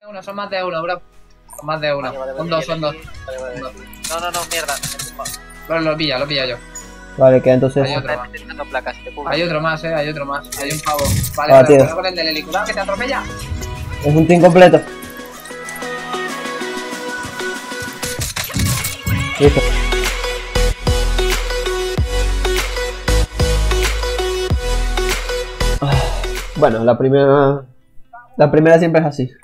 Uno, son más de uno, bro. Son más de uno. Son dos, son dos. No, mierda. Lo pilla yo. Vale, que entonces. Hay otro más. Placas, Hay otro más, hay otro más. Hay un pavo. Vale, Ah, vale, tío. cuidado con el del helicular que te atropella. Es un team completo. Listo. Bueno, la primera siempre es así.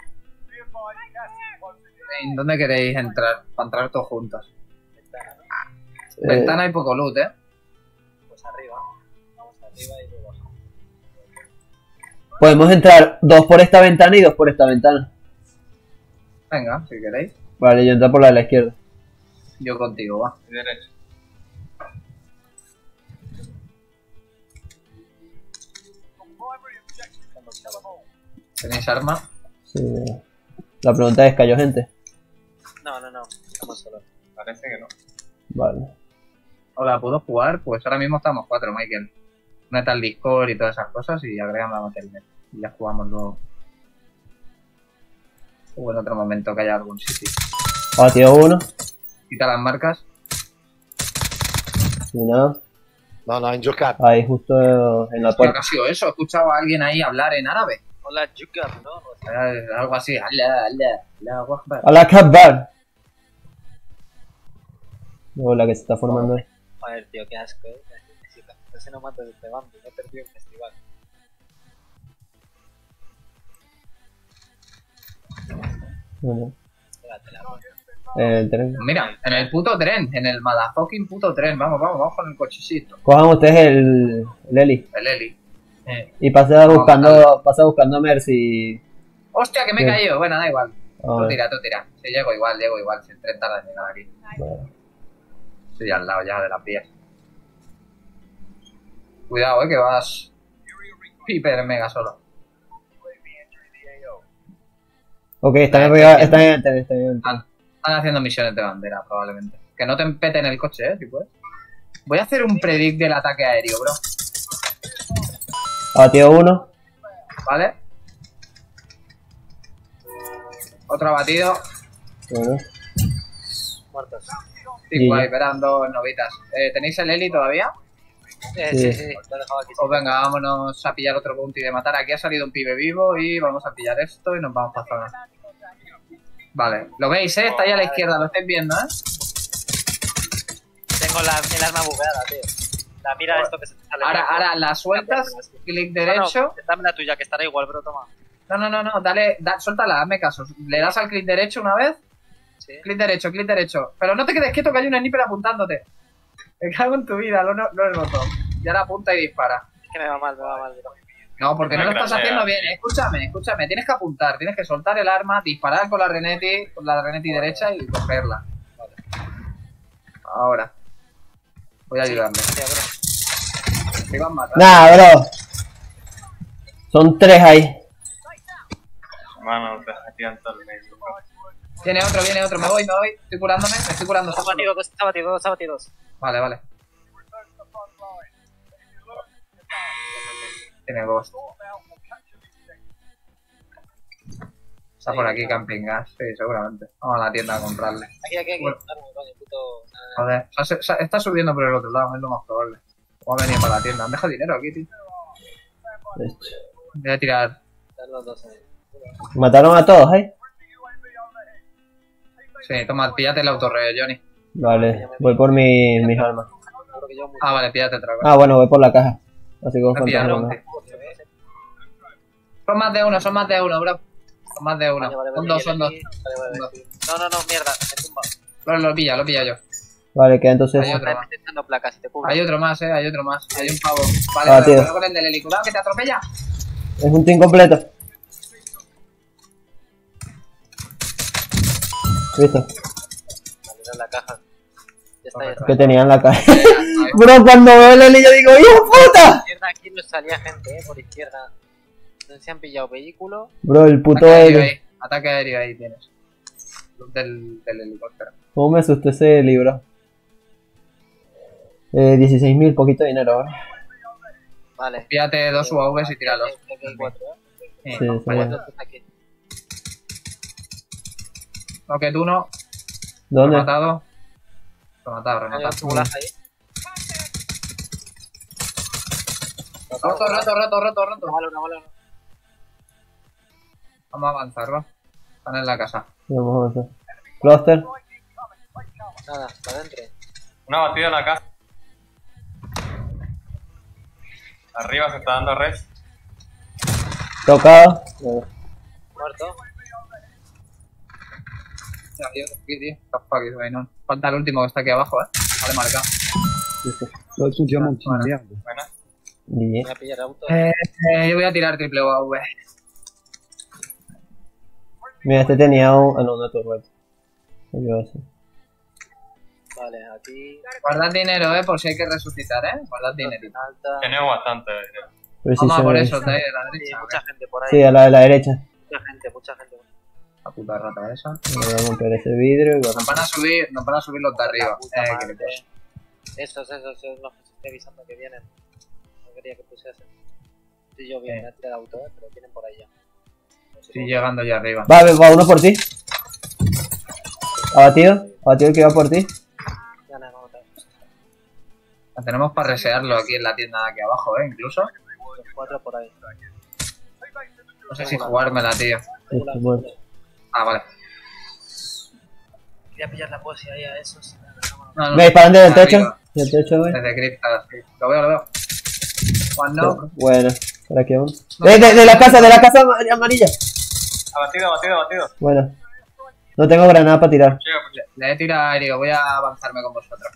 ¿En dónde queréis entrar? Para entrar todos juntos. Ventana y poco loot, Pues arriba. Vamos arriba y luego bajamos. Podemos entrar dos por esta ventana y dos por esta ventana. Venga, si queréis. Vale, yo entro por la de la izquierda. Yo contigo, va. Derecho. ¿Tenéis arma? Sí. La pregunta es, ¿cayó gente? No, estamos solos. Parece que no. Vale. Hola, ¿puedo jugar? Pues ahora mismo estamos 4, Michael. Meta el Discord y todas esas cosas y agregame a Battlenet. Y ya jugamos luego. O en otro momento que haya algún sitio. Batido uno. Quita las marcas. Y nada. No, han giocato. Ahí justo en la ¿Qué puerta. ha sido eso? He escuchado a alguien ahí hablar en árabe. Hola, Jukar, ¿no? Algo así. Allahu Akbar. ¡A la Akbar! Luego la que se está formando ahí. Joder, tío, qué asco, Ese no mata de este bando, me he perdido un festival. Bueno. Espérate, la mano. El tren. Mira, en el puto tren. En el motherfucking puto tren. Vamos con el cochecito. Cojan ustedes el Eli. El Eli. Y pasa buscando a Mercy. Hostia, que me he Bien. caído. Bueno, da igual. A ver. Tú tira. Sí, llego igual. Si el tren tarda en llegar aquí. Vale. Estoy al lado ya de las vías. Cuidado, que vas hiper mega solo. Ok, están arriba, están en el tren, están en el tren. Están haciendo misiones de bandera, probablemente. Que no te empeten el coche, si puedes. Voy a hacer un predict del ataque aéreo, bro. Abatido uno. ¿Vale? Otro abatido. Bueno. Muertos. Sí, guay, verán dos novitas. ¿Tenéis el Eli todavía? Sí, lo he dejado aquí. Pues venga, vámonos a pillar otro bounty de matar. Aquí ha salido un pibe vivo y vamos a pillar esto y nos vamos para zona. Vale, lo veis, está ahí a la izquierda, lo estáis viendo, Tengo el arma bugueada, tío. La mira esto que se te sale. Ahora la sueltas, clic derecho. Dame la tuya, que estará igual, bro, toma. No, dale, suéltala, hazme caso. Le das al clic derecho una vez. Sí. Clic derecho. Pero no te quedes quieto que hay un sniper apuntándote. Me cago en tu vida, no el botón. Y ahora apunta y dispara. Es que me va mal, bro. No, porque no lo estás Gracias. haciendo bien. Escúchame. Tienes que apuntar, tienes que soltar el arma, disparar con la Reneti derecha y cogerla. Vale. Ahora. Voy a ayudarle. Hostia, bro. Me iban a matar. Nah, bro. Son tres ahí. Mano, te tiran todo el medio. Viene otro. Me voy. Estoy curándome. Me estoy curando. Está batido, está batidos. Vale. Tiene ghost. Está por aquí camping gas, sí, seguramente. Vamos a la tienda a comprarle. Aquí. Bueno. Coño, puto. Joder, está subiendo por el otro lado, es lo más probable. Vamos a venir para la tienda. Han dejado dinero aquí, tío. Voy a tirar. Están los dos ahí. Mataron a todos, ¿eh? Sí, toma, píllate el autorreo, Johnny. Vale, voy por mis armas. Porque yo Ah, vale, píllate otra cosa. Ah, bueno, voy por la caja. Así que Me pillaron. fantasma. Son más de uno, bro. Son más de uno. Son dos. No, mierda, me tumba. Lo pilla yo. Vale, que entonces. Hay otro Estás más. metiendo placas y te cubro. Hay otro más. Hay un pavo. Ah, Vale, tío. cuidado con el del helicular que te atropella. Es un team completo. ¿Listo? Vale, la caja. Ya está. Que tenían la caja. Ahí. Bro, cuando veo el Eli yo digo, ¡hijo de puta! Izquierda aquí no salía gente, por izquierda. Entonces se han pillado vehículos. Bro, el puto Ataque aéreo Eli. ahí. Ataque aéreo ahí tienes. Del helicóptero. ¿Cómo me asustó ese libro? 16.000, poquito dinero, bro. Vale. Píllate dos UAVs y tíralos. Aquí hay cuatro, Sí, Sí, vaya. sí. Aquí. Rocket 1. ¿Dónde? Rematado. Rematado, Hay rematado. un gulag ahí. Roto. Una bala. Vamos a avanzar, va. Están en la casa. Vamos a avanzar. Cluster. Nada, para adentro. Una batida en la casa. Arriba se está dando res. Tocado. Muerto. Adiós, aquí, tío. Fuck is going on. Falta el último que está aquí abajo, Vale, marca. L'autre son diamant, Voilà. merde. Buena. GG. Voy a pillar auto. Yo voy a tirar triple UAV. Mira, este tenía un... Ah, no, no te vuelto. Vale, aquí. Guardad dinero, por si hay que resucitar, Guardad dinerito. Alta. Tenemos bastante. Vamos a por eso, de la Sí, derecha. mucha gente por ahí. Sí, a la de la derecha. Mucha gente. La puta rata esa. Voy a romper ese vidrio y Nos van a subir los de arriba. Puta Que madre. le pasa. Esos son los que estoy avisando que vienen. No quería que pusiesen. Sí, yo bien, he tirado auto, pero vienen por ahí ya. No sé Estoy cómo. llegando ya arriba. Va uno por ti. Abatido el que va por ti. Ya, no, no. La tenemos para researlo aquí en la tienda de aquí abajo, incluso. Los 4 por ahí. No sé si jugármela, tío. Listo, muerto. Ah, vale. Quería pillar la poesía ahí a esos. No, Me disparan desde el arriba. techo. Del techo, güey. Desde cripta, sí. Lo veo. One no. Bueno, por aquí aún. De la casa amarilla. Abatido. Bueno. No tengo granada para tirar. Llega. Le he tirado aéreo, voy a avanzarme con vosotros.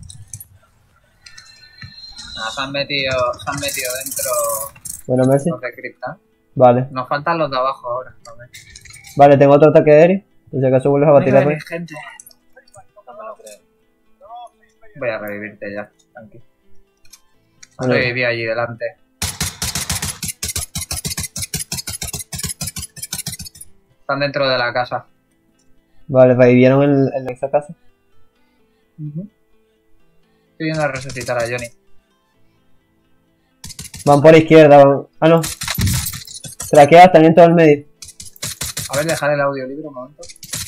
Se han metido dentro Bueno, Mercy. los de cripta. Vale. Nos faltan los de abajo ahora. Vale, tengo otro ataque aéreo. Por si acaso vuelves a batir la red. gente. No me lo creo. Voy a revivirte ya, tranqui. Bueno. Reviví allí delante. Están dentro de la casa. Vale, revivieron en esa casa. Estoy yendo a resucitar a Johnny. Van por izquierda, van. Ah, no. Traqueadas, están en todo el medio. A ver, dejar el audiolibro un momento.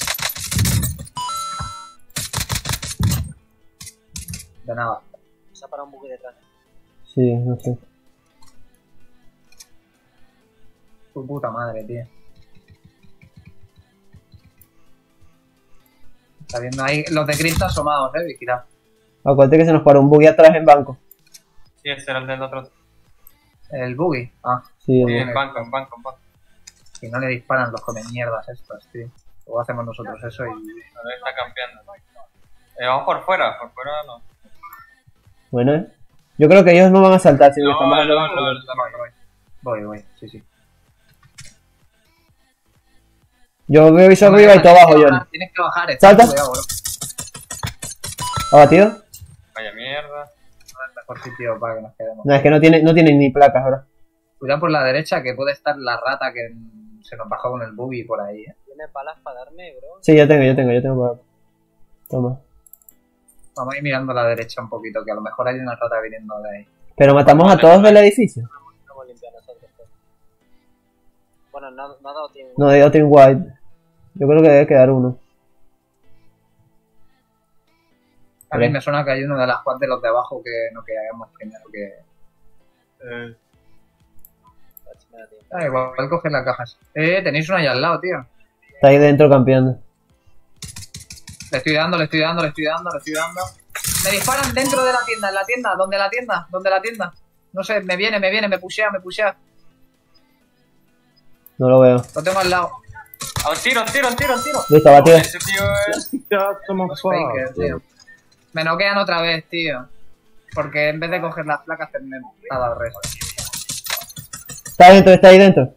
De nada. Se ha parado un buque detrás. Sí, no sé. Tu puta madre, tío. Está viendo ahí los de Cristo asomados, vigilad. Acuérdate que se nos paró un buggy atrás en banco. Sí, ese era el del otro. El buggy. Ah, Sí, Sí, el- en banco. si no le disparan los come mierdas estos, tío. Luego hacemos nosotros eso y... A ver, está campeando. Vamos por fuera no. Bueno, yo creo que ellos no van a saltar, sino que están bajando banco. Voy, sí. Yo veo eso arriba y todo abajo, Johnny. Tienes que bajar, Salta. Cuidado, bro. ¿Abatido? Vaya mierda. No es el mejor sitio para que nos quedemos. No, es que no tienen ni placas ahora. Cuidado por la derecha, que puede estar la rata que se nos bajó con el buggy por ahí, ¿Tienes balas para darme, bro? Sí, yo tengo para... Toma. Vamos a ir mirando a la derecha un poquito, que a lo mejor hay una rata viniendo de ahí. Pero matamos a todos del edificio. Vamos a limpiar nosotros. Pues. Bueno, no ha dado tiempo. No, de Team White. Yo creo que debe quedar uno. A mí me suena que hay uno de las squad de los de abajo que no quedamos primero que... Me da tiempo. igual coger las cajas. Tenéis uno ahí al lado, tío. Está ahí dentro campeando. Le estoy dando. Me disparan dentro de la tienda, en la tienda. ¿Dónde la tienda? No sé, me viene, me pushea. No lo veo. Lo tengo al lado. ¡A un tiro! Listo, abatido. Ese tío es... Comment Faker, tío. Me noquean otra vez, tío. Porque en vez de coger las placas, me ha dado el resto. Está ahí dentro.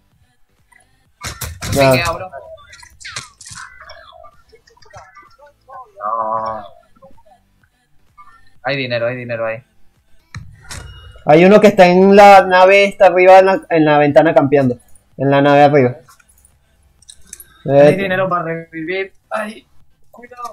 Nada. Piquea, bro. No. Hay dinero ahí. Hay uno que está en la nave, está arriba en la ventana campeando. En la nave arriba. Hay dinero para revivir. Ay, cuidado.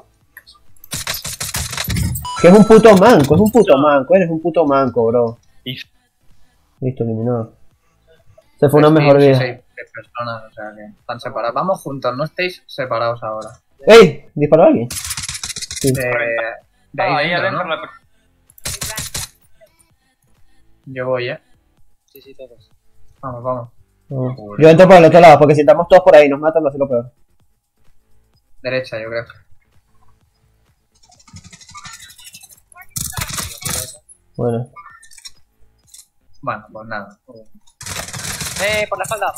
Que es un puto manco, eres un puto manco, bro. Listo, eliminado. Se fue una mejor vida. Sí. 6 personas, o sea que están separados. Vamos juntos, no estéis separados ahora. ¡Ey! ¿Disparó alguien? Sí. De ahí dentro, ¿no? Yo voy, Sí, todos. Vamos, vamos. Yo entro por el otro lado, porque si estamos todos por ahí nos matan, va a ser lo peor. Derecha, yo creo. Bueno. Bueno, pues nada. Por la espalda.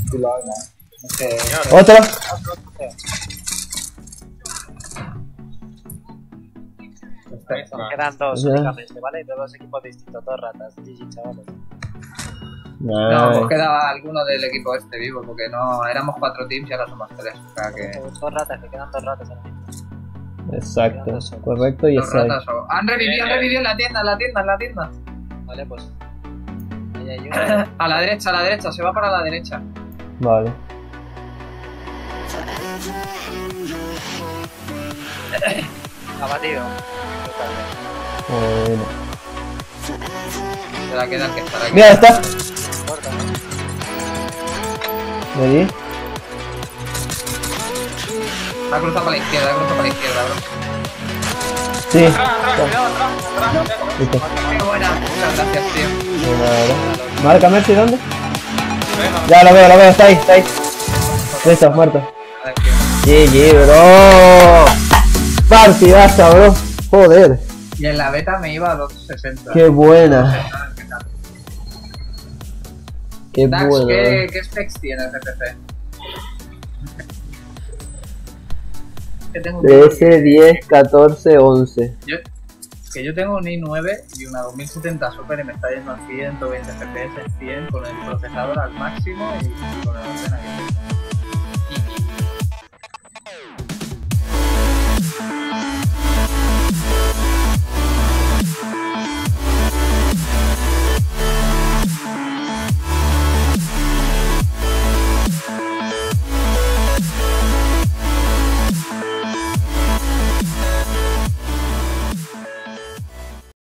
¿Otro? Quedan dos Ya. únicamente, ¿vale? De dos equipos distintos, dos ratas. GG, chavales. No, Nice. pues queda alguno del equipo este vivo, porque no éramos 4 teams y ahora somos 3. O sea que. Dos ratas, que quedan dos ratas ahora mismo. Exacto. Correcto y Dos exacto. ratas o... Han revivido en la tienda, Vale, pues. Ahí hay uno. A la derecha, se va para la derecha. Vale. Abatido. Bueno. Se la queda el que estará aquí. Mira, está. Corta, ¿De allí? Ha cruzado para la izquierda, bro. Sí. Listo. Listo. Qué buena. Muchas gracias, tío. De nada. Marca Mercy, ¿dónde? Ya lo veo, está ahí. Listo, muerto. A ver, tío. GG, bro. Partidaza, bro. Joder. Y en la beta me iba a 260. Qué buena. Qué Dax, buena. ¿qué specs tienes de PC? Que tengo un DS 10, 14, 11. yo tengo un i9 y una 2070 Super y me está yendo a 120 FPS, 100 con el procesador al máximo y con la antena que tengo.